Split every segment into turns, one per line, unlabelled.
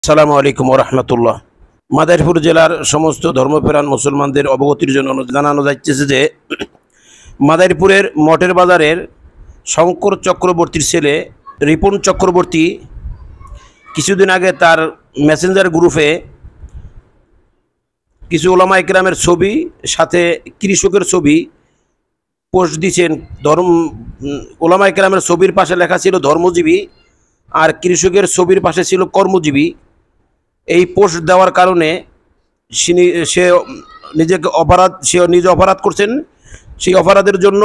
আসসালামু আলাইকুম ওয়া রাহমাতুল্লাহ। মাদারীপুর জেলার সমস্ত ধর্মপ্রাণ মুসলমানদের অবগতির জন্য জানানো যাচ্ছে যে মাদারীপুরের মঠের বাজারের শঙ্কর চক্রবর্তীর ছেলে রিপন চক্রবর্তী কিছুদিন আগে তার মেসেঞ্জার গ্রুপে কিছু ওলামায়ে কেরামের ছবি সাথে কৃষকের ছবি পোস্ট দিয়েছেন। ওলামায়ে কেরামের ছবির পাশে লেখা ছিল ধর্মজীবী আর কৃষকের ছবির পাশে ছিল কর্মজীবী। এই পোস্ট দেওয়ার কারণে সে নিজে অপরাধ করছেন। সেই অপরাধের জন্য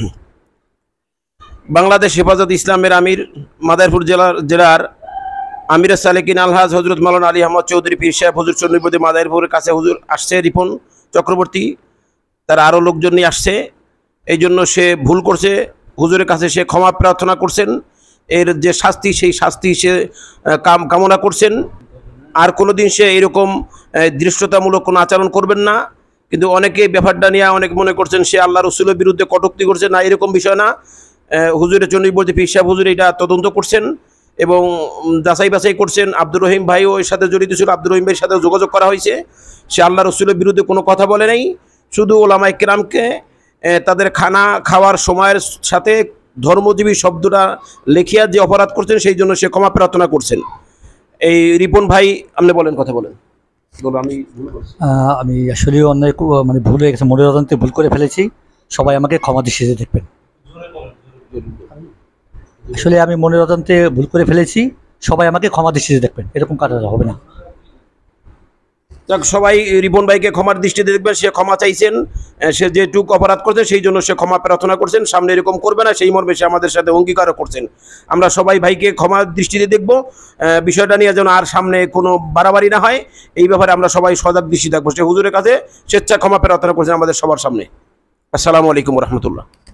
বাংলাদেশ হেফাজত ইসলামের আমির মাদারীপুর জেলার আমির সালেকিন আলহাজ হজরত মাওলানা আলী আহমদ চৌধুরী পীর সাহেব হুজুর চন্ডীপতি মাদারীপুরের কাছে হুজুর আসছে রিপন চক্রবর্তী, তার আরও লোকজন নিয়ে আসছে। এই জন্য সে ভুল করছে, হুজুরের কাছে সে ক্ষমা প্রার্থনা করছেন। এর যে শাস্তি সেই শাস্তি সে কামনা করছেন। আর কোনোদিন সে এরকম দৃশ্যতামূলক কোনো আচরণ করবেন না। কিন্তু অনেকে ব্যাপারটা নিয়ে অনেক মনে করছেন সে আল্লাহ রসুলের বিরুদ্ধে কটূক্তি করছে। না, এরকম বিষয় না। হুজুরের চন্ডীপতি পীর সাহেব হুজুর এটা তদন্ত করছেন এবং যাচাই বাছাই করছেন। আব্দুর রহিম ভাইও এর সাথে জড়িত ছিল, আব্দুর রহিম ভাইয়ের সাথে যোগাযোগ করা হয়েছে। সে আল্লাহ রসুলের বিরুদ্ধে কোনো কথা বলে নাই, শুধু ওলামায়ে কেরামকে তাদের খানা খাওয়ার সময়ের সাথে ধর্মজীবী শব্দটা লেখিয়া যে অপরাধ করছেন সেই জন্য সে ক্ষমা প্রার্থনা করছেন। এই রিপন ভাই, আপনি বলেন, কথা বলেন।
আমি আসলে অন্যায় ভুল হয়ে গেছে, মনের অজান্তে ভুল করে ফেলেছি। সবাই আমাকে ক্ষমা দৃষ্টিতে দেখবেন। আসলে আমি মনের অজান্তে ভুল করে ফেলেছি, সবাই আমাকে ক্ষমা দৃষ্টিতে দেখবেন। এরকম কাজ হবে না।
যাক, সবাই রিপন ভাইকে ক্ষমার দৃষ্টিতে দেখবেন। সে ক্ষমা চাইছেন, সে যেটুক অপরাধ করছে সেই জন্য সে ক্ষমা প্রার্থনা করছেন। সামনে এরকম করবে না সেই মর্মে সে আমাদের সাথে অঙ্গীকারও করছেন। আমরা সবাই ভাইকে ক্ষমার দৃষ্টিতে দেখব। বিষয়টা নিয়ে যেন আর সামনে কোনো বাড়াবাড়ি না হয় এই ব্যাপারে আমরা সবাই সজাগ দৃষ্টি থাকবো। সে হুজুরের কাছে স্বেচ্ছা ক্ষমা প্রার্থনা করছেন আমাদের সবার সামনে। আসসালামু আলাইকুম ওয়া রাহমাতুল্লাহ।